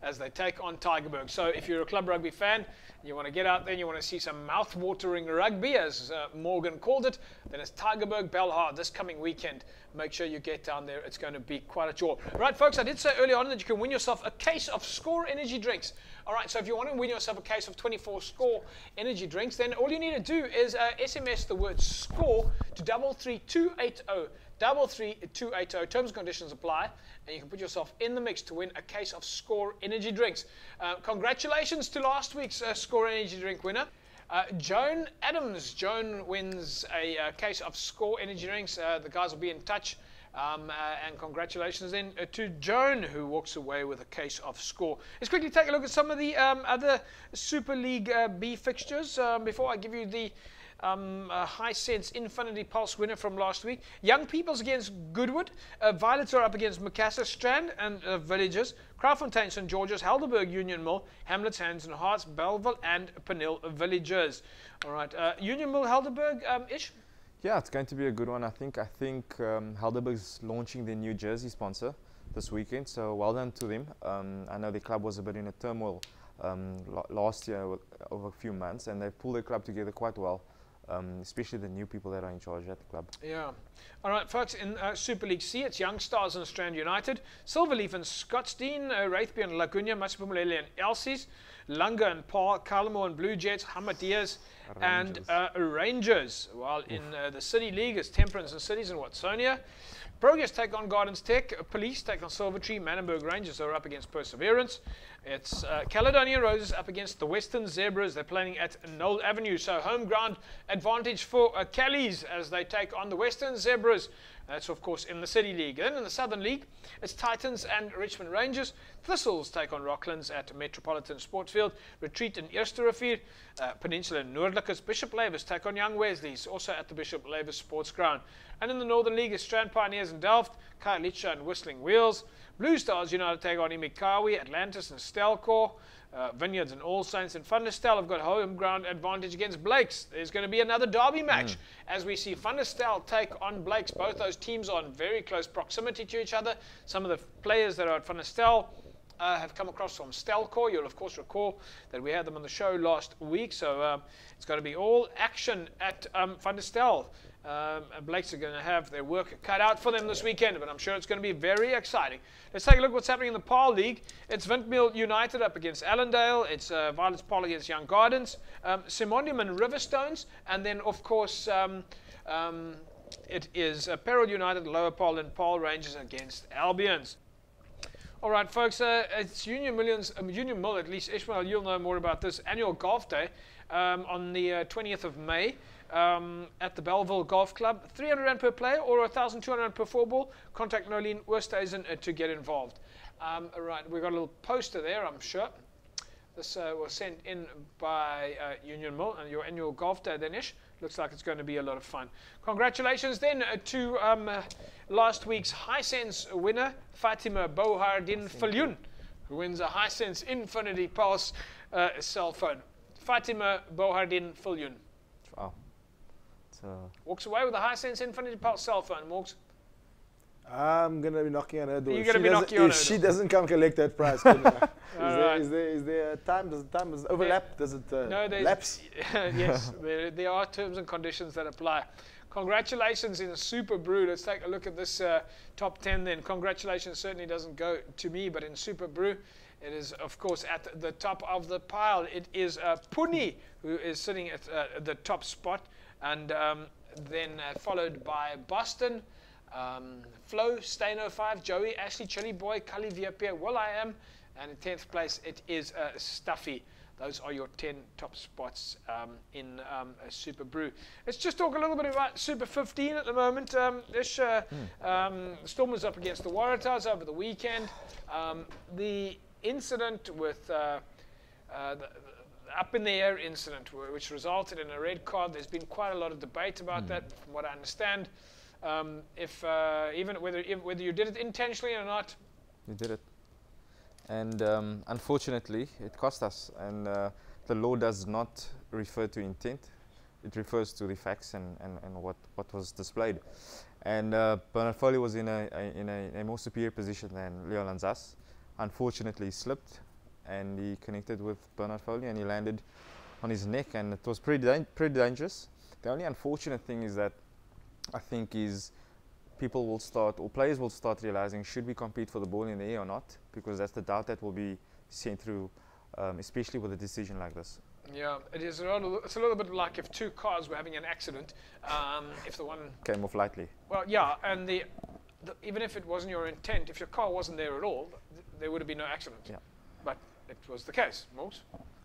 as they take on Tygerberg. So if you're a club rugby fan, you want to get out there and you want to see some mouth-watering rugby, as uh, Morgan called it, then it's Tygerberg Belhar this coming weekend. Make sure you get down there. It's going to be quite a chore. Right, folks, I did say earlier on that you can win yourself a case of Score energy drinks. All right, so if you want to win yourself a case of twenty-four Score energy drinks, then all you need to do is uh, S M S the word SCORE to double three two eight zero. double three two eight zero. Terms and conditions apply, and you can put yourself in the mix to win a case of Score energy drinks. Uh, congratulations to last week's uh, Score energy drink winner, uh, Joan Adams. Joan wins a uh, case of Score energy drinks. Uh, the guys will be in touch. Um, uh, and congratulations then uh, to Joan, who walks away with a case of Score. Let's quickly take a look at some of the um, other Super League uh, B fixtures um, before I give you the Um, uh, High Sense Infinity Pulse winner from last week. Young Peoples against Goodwood. Uh, Violets are up against Macassar, Strand and uh, Villages. Kraaifontein, Saint George's, Helderberg, Union Mill, Hamlets, Hands and Hearts, Belleville and Peniel Villagers. All right, uh, Union Mill, Helderberg, um, Ish? Yeah, it's going to be a good one. I think I think um, Helderberg's launching their new jersey sponsor this weekend, so well done to them. Um, I know the club was a bit in a turmoil um, last year over a few months, and they pulled their club together quite well. Um, especially the new people that are in charge at the club. Yeah. All right, folks, in uh, Super League C, it's Young Stars and Strand United, Silverleaf and Scottsdene, uh, Wraithby and Laguna, Masipumulele and Elsie's, Lunga and Paul, Carlamore and Blue Jets, Hamadias and uh, Rangers. While in uh, the City League, it's Temperance and Cities and Watsonia. Progress take on Gardens Tech, Police take on Silvertree, Manenberg Rangers are up against Perseverance. It's uh, Caledonia Roses up against the Western Zebras. They're playing at Knoll Avenue, so home ground advantage for uh, Callies as they take on the Western Zebras. That's, of course, in the City League. Then in the Southern League, it's Titans and Richmond Rangers. Thistles take on Rocklands at Metropolitan Sportsfield. Retreat in Eersterivier. Uh, Peninsula and Noordlikers. Bishop Lavis take on Young Wesley's, also at the Bishop Lavis Sports Ground. And in the Northern League, it's Strand Pioneers and Delft. Khayelitsha and Whistling Wheels. Blue Stars United take on Imikawi, Atlantis and Stelkor. Uh, Vineyards and All Saints and Thunderstel have got home ground advantage against Blakes. There's going to be another derby match mm. as we see Thunderstel take on Blakes. Both those teams are in very close proximity to each other. Some of the players that are at Thunderstel uh, have come across from Stelkor. You'll of course recall that we had them on the show last week. So um, it's going to be all action at um, Thunderstel. Um, and Blakes are going to have their work cut out for them this weekend, but I'm sure it's going to be very exciting. Let's take a look at what's happening in the Paarl League. It's Windmill United up against Allendale. It's uh, Violets Paarl against Young Gardens. Um, Simondium and Riverstones. And then, of course, um, um, it is uh, Peril United, Lower Paarl and Paarl Rangers against Albions. All right, folks, uh, it's Union Millions, um, Union Mill, at least. Ishmael, you'll know more about this. Annual Golf Day um, on the uh, twentieth of May. Um, at the Belleville Golf Club, three hundred rand per player or one thousand two hundred rand per four ball. Contact Nolene Oosthuizen uh, to get involved. Um, all right, we've got a little poster there, I'm sure. This uh, was sent in by uh, Union Mill and your annual golf day, Danish. Looks like it's going to be a lot of fun. Congratulations then uh, to um, uh, last week's High Sense winner, Fatima Bohardin Falyun, who wins a High Sense Infinity Pulse uh, cell phone. Fatima Bohardin Falyun. Wow. Uh, Walks away with a High Sense Infinity Pulse cell phone, Walks. I'm going to be knocking on her door. You're going to be knocking on her door. If she doesn't come collect that prize, can, uh, is, right. there, is, there, is there time? Does time does it overlap? Yeah. Does it uh, no, lapse? Yes, there, there are terms and conditions that apply. Congratulations in Super Brew. Let's take a look at this uh, top ten then. Congratulations certainly doesn't go to me, but in Super Brew, it is, of course, at the top of the pile. It is uh, Puni, who is sitting at uh, the top spot. And um, then uh, followed by Boston, um, Flo, Stain oh five, Joey, Ashley, Chili Boy, Kali Viapia, Will I Am, and in tenth place it is uh, Stuffy. Those are your ten top spots um, in um, a Super Brew. Let's just talk a little bit about Super fifteen at the moment. Um, this uh, mm. um, Storm was up against the Waratahs over the weekend. Um, the incident with uh, uh, the, up in the air incident, which resulted in a red card. There's been quite a lot of debate about mm. that, from what I understand. Um, if uh, even whether if, whether you did it intentionally or not, you did it, and um, unfortunately, it cost us. And uh, the law does not refer to intent; it refers to the facts and, and, and what what was displayed. And uh, Bernard Foley was in a, a in a, a more superior position than Leo Lanzas. Unfortunately, he slipped. and he connected with Bernard Foley and he landed on his neck, and it was pretty dan pretty dangerous. The only unfortunate thing is that I think is people will start, or players will start realizing, should we compete for the ball in the air or not? Because that's the doubt that will be sent through, um, especially with a decision like this. Yeah, it is a little, it's a little bit like if two cars were having an accident, um, if the one Came off lightly. well, yeah, and the, the even if it wasn't your intent, if your car wasn't there at all, th there would have been no accident. Yeah. But it was the case, Morgs.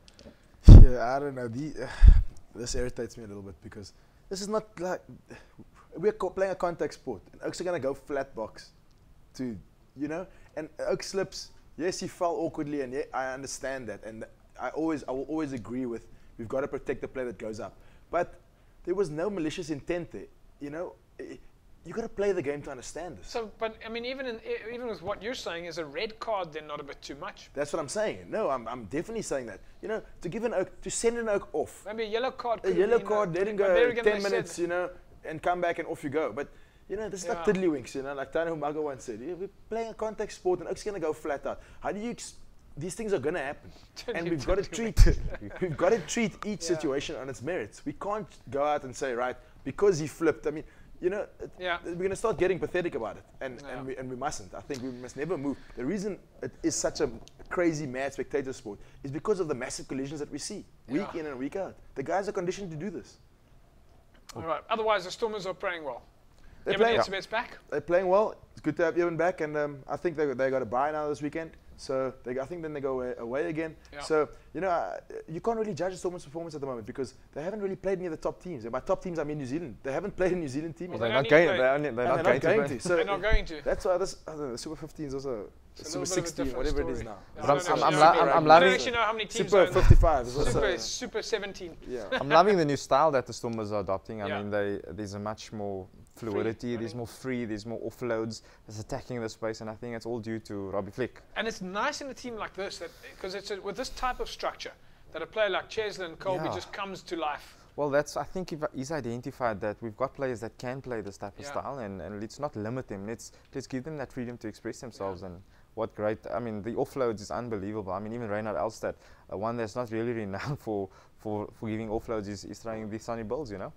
Yeah, I don't know. The, uh, this irritates me a little bit because this is not like we're co playing a contact sport, and Oaks are gonna go flat box, to you know, and Oak slips. Yes, he fell awkwardly, and yeah, I understand that, and I always, I will always agree with we've got to protect the player that goes up, but there was no malicious intent there. You know, you got to play the game to understand this. So, but I mean, even in, e- even with what you're saying, is a red card then not a bit too much? That's what I'm saying. No, I'm, I'm definitely saying that. You know, to give an Oak, to send an Oak off. Maybe a yellow card. A could yellow have been, card, uh, let him but go there again ten they minutes, said- you know, and come back and off you go. But, you know, this is like Yeah. tiddlywinks, you know, like Tano Humaga once said. Yeah, we're playing a contact sport and Oak's going to go flat out. How do you, ex these things are going to happen. And we've got to treat, we've got to treat each Yeah. situation on its merits. We can't go out and say, right, because he flipped, I mean, you know, it- Yeah. we're going to start getting pathetic about it. And, Yeah. and, we, and we mustn't. I think we must never move. The reason it is such a crazy, mad spectator sport is because of the massive collisions that we see week Yeah. in and week out. The guys are conditioned to do this. All right. Otherwise, the Stormers are playing well. They're Evan playing- Etzebeth's back. They're playing well. It's good to have Ewan back, and um, I think they they got a bye now this weekend. So they, I think then they go away, away again. Yeah. So you know uh, you can't really judge the Stormers' performance at the moment because they haven't really played any of the top teams. And by top teams, I mean New Zealand. They haven't played a New Zealand team. Well, yet. they They're don't not need going. to They're, only, they're And not going, going to. to. So They're not going to. that's why this uh, the Super fifteen is also It's a Super little bit of a sixteen, different whatever it is story. now. Yeah, But I I'm- don't I'm- know. I'm Yeah, la- I don't I'm- I'm know. I don't loving- actually know how many teams Super are in the- fifty-five is also Super, Super seventeen. yeah. I'm loving the new style that the Stormers are adopting. I Yeah. mean, they, there's a much more fluidity, there's running. more free, there's more offloads, there's attacking the space, and I think it's all due to Robbie Flick. And it's nice in a team like this that because it's a, with this type of structure that a player like Chesley and Colby Yeah. just comes to life. Well, that's, I think if he's identified that we've got players that can play this type of Yeah. style, and, and let's not limit them. Let's, let's give them that freedom to express themselves. And what great, I mean, the offloads is unbelievable. I mean, even Reinhard Elstad, uh, one that's not really renowned for, for, for giving offloads, is, is throwing these sunny balls, you know?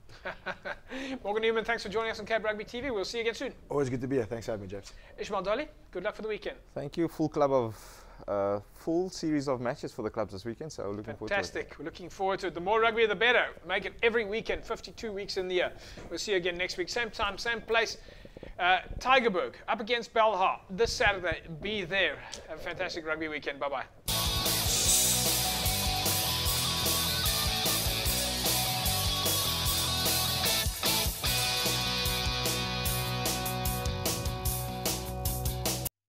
Morgan Newman, thanks for joining us on Cape Rugby T V. We'll see you again soon. Always good to be here. Thanks for having me, James. Ishmael Dolly, good luck for the weekend. Thank you. Full club of, uh, full series of matches for the clubs this weekend, so looking forward to it. Fantastic. We're looking forward to it. The more rugby, the better. Make it every weekend, fifty-two weeks in the year. We'll see you again next week. Same time, same place. Uh, Tygerberg up against Belhar this Saturday. Be there. Have a fantastic rugby weekend. Bye-bye.